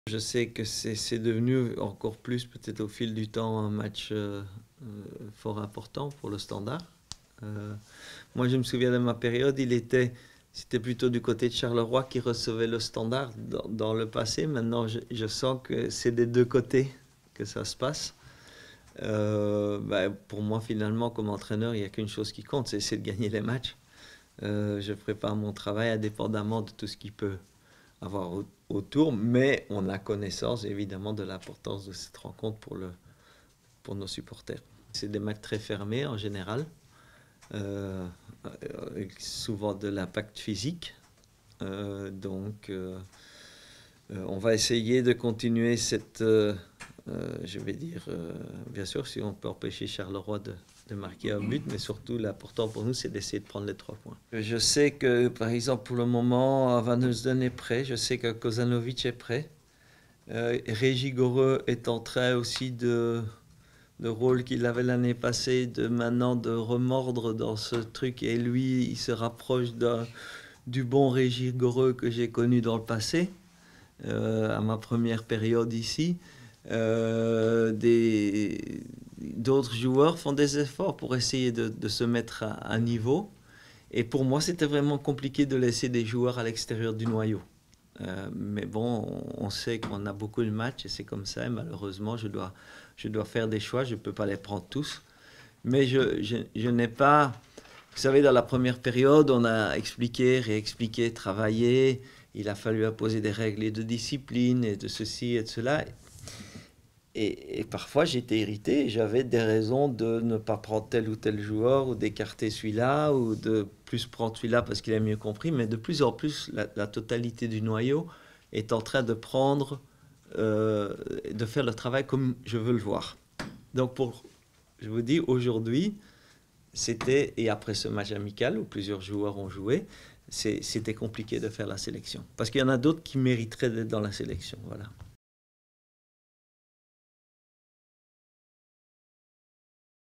Je sais que c'est devenu encore plus, peut-être au fil du temps, un match fort important pour le Standard. Euh, Moi, je me souviens de ma période, c'était plutôt du côté de Charleroi qui recevait le Standard dans le passé. Maintenant, je sens que c'est des deux côtés que ça se passe. Pour moi, finalement, comme entraîneur, il n'y a qu'une chose qui compte, c'est de gagner les matchs. Je prépare mon travail indépendamment de tout ce qui peut avoir autour, mais on a connaissance évidemment de l'importance de cette rencontre pour nos supporters. C'est des matchs très fermés en général, avec souvent de l'impact physique. On va essayer de continuer cette, je vais dire, bien sûr, si on peut empêcher Charleroi de marquer un but, mais surtout l'important pour nous, c'est d'essayer de prendre les 3 points. Je sais que, par exemple, pour le moment, Van Heusden est prêt, je sais que Kozanovic est prêt. Régis Goreux est en train aussi le rôle qu'il avait l'année passée, de maintenant de remordre dans ce truc, et lui, il se rapproche du bon Régis Goreux que j'ai connu dans le passé. À ma première période ici, d'autres joueurs font des efforts pour essayer de se mettre à niveau. Et pour moi, c'était vraiment compliqué de laisser des joueurs à l'extérieur du noyau. Mais bon, on sait qu'on a beaucoup de matchs et c'est comme ça. Et malheureusement, je dois faire des choix. Je ne peux pas les prendre tous. Mais je n'ai pas... Vous savez, dans la première période, on a expliqué, réexpliqué, travaillé. Il a fallu imposer des règles et de discipline et de ceci et de cela. Et parfois, j'étais irrité et j'avais des raisons de ne pas prendre tel ou tel joueur ou d'écarter celui-là ou de plus prendre celui-là parce qu'il a mieux compris. Mais de plus en plus, la totalité du noyau est en train de de faire le travail comme je veux le voir. Donc, je vous dis, aujourd'hui, et après ce match amical où plusieurs joueurs ont joué, c'était compliqué de faire la sélection. Parce qu'il y en a d'autres qui mériteraient d'être dans la sélection. Voilà.